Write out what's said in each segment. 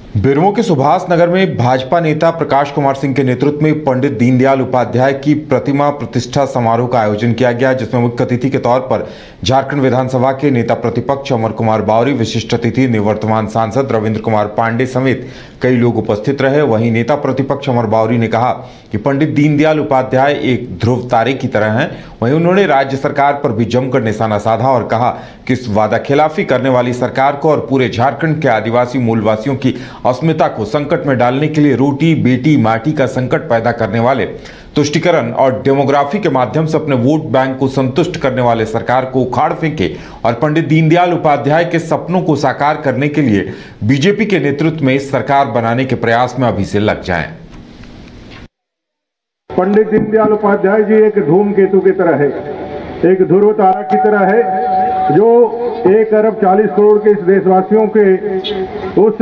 बेरमो के सुभाष नगर में भाजपा नेता प्रकाश कुमार सिंह के नेतृत्व में पंडित दीनदयाल उपाध्याय की प्रतिमा प्रतिष्ठा समारोह का आयोजन किया गया, जिसमें मुख्य अतिथि के तौर पर झारखंड विधानसभा के नेता प्रतिपक्ष अमर कुमार बावरी, विशिष्ट अतिथि निवर्तमान सांसद रविंद्र कुमार पांडे समेत कई लोग उपस्थित रहे। वहीं नेता प्रतिपक्ष अमर बावरी ने कहा कि पंडित दीनदयाल उपाध्याय एक ध्रुव तारे की तरह हैं। वहीं उन्होंने राज्य सरकार पर भी जमकर निशाना साधा और कहा कि इस वादा खिलाफी करने वाली सरकार को और पूरे झारखंड के आदिवासी मूलवासियों की अस्मिता को संकट में डालने के लिए रोटी बेटी माटी का संकट पैदा करने वाले, तुष्टीकरण और डेमोग्राफी के माध्यम से अपने वोट बैंक को संतुष्ट करने वाले सरकार को उखाड़ फेंके और पंडित दीनदयाल उपाध्याय के सपनों को साकार करने के लिए बीजेपी के नेतृत्व में सरकार बनाने के प्रयास में अभी से लग जाएं। पंडित दीनदयाल उपाध्याय जी एक धूमकेतु की तरह है, एक ध्रुव तारा की तरह है, जो 1 अरब 40 करोड़ के इस देशवासियों के उस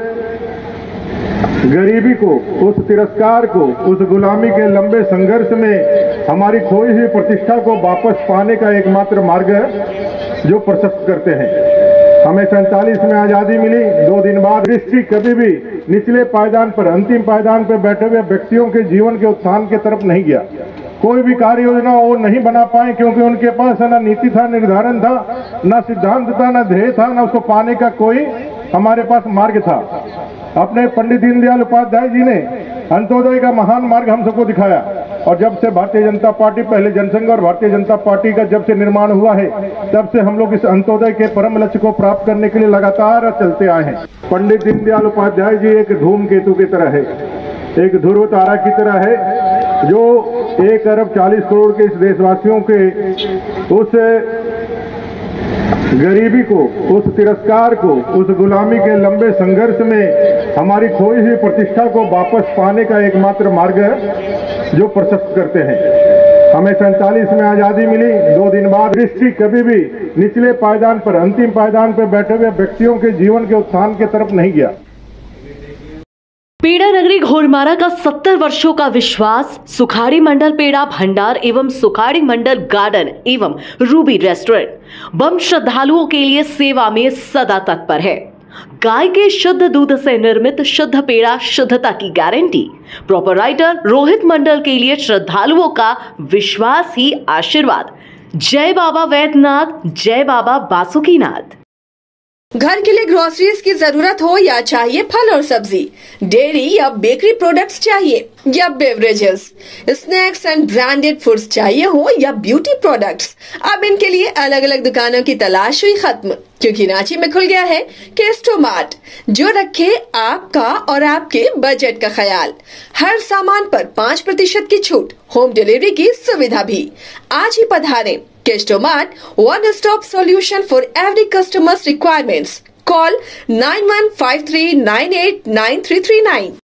गरीबी को, उस तिरस्कार को, उस गुलामी के लंबे संघर्ष में हमारी खोई हुई प्रतिष्ठा को वापस पाने का एकमात्र मार्ग है जो प्रशस्त करते हैं। हमें 47 में आजादी मिली, 2 दिन बाद दृष्टि कभी भी निचले पायदान पर, अंतिम पायदान पर बैठे हुए व्यक्तियों के जीवन के उत्थान की तरफ नहीं गया। कोई भी कार्य योजना वो नहीं बना पाए क्योंकि उनके पास ना नीति था, निर्धारण था, ना सिद्धांत था, ना ध्येय था, ना उसको पाने का कोई हमारे पास मार्ग था। अपने पंडित दीनदयाल उपाध्याय जी ने अंत्योदय का महान मार्ग हम सबको दिखाया और जब से भारतीय जनता पार्टी, पहले जनसंघ और भारतीय जनता पार्टी का जब से निर्माण हुआ है, तब से हम लोग इस अंत्योदय के परम लक्ष्य को प्राप्त करने के लिए लगातार चलते आए हैं। पंडित दीनदयाल उपाध्याय जी एक धूमकेतु की तरह है, एक ध्रुव तारा की तरह है, जो 1 अरब 40 करोड़ के इस देशवासियों के उस गरीबी को, उस तिरस्कार को, उस गुलामी के लंबे संघर्ष में हमारी खोई हुई प्रतिष्ठा को वापस पाने का एकमात्र मार्ग है जो प्रशस्त करते हैं। हमें 47 में आजादी मिली, 2 दिन बाद दृष्टि कभी भी निचले पायदान पर, अंतिम पायदान पर बैठे हुए व्यक्तियों के जीवन के उत्थान की तरफ नहीं गया। पेड़ा नगरी घोड़मारा का 70 वर्षों का विश्वास सुखाड़ी मंडल पेड़ा भंडार एवं सुखाड़ी मंडल गार्डन एवं रूबी रेस्टोरेंट बम श्रद्धालुओं के लिए सेवा में सदा तत्पर है। गाय के शुद्ध दूध से निर्मित शुद्ध पेड़ा, शुद्धता की गारंटी। प्रोपराइटर रोहित मंडल के लिए श्रद्धालुओं का विश्वास ही आशीर्वाद। जय बाबा वैद्यनाथ, जय बाबा बासुकीनाथ। घर के लिए ग्रोसरीज की जरूरत हो या चाहिए फल और सब्जी, डेयरी या बेकरी प्रोडक्ट्स चाहिए या beverages, snacks and branded foods चाहिए हो या ब्यूटी प्रोडक्ट्स, अब इनके लिए अलग अलग दुकानों की तलाश हुई खत्म, क्योंकि रांची में खुल गया है केस्टोमार्ट, जो रखे आपका और आपके बजट का ख्याल। हर सामान पर 5% की छूट, होम डिलीवरी की सुविधा भी। आज ही पधारें। केस्टोमार्ट, one-stop solution for every customer's requirements. Call 9153989339.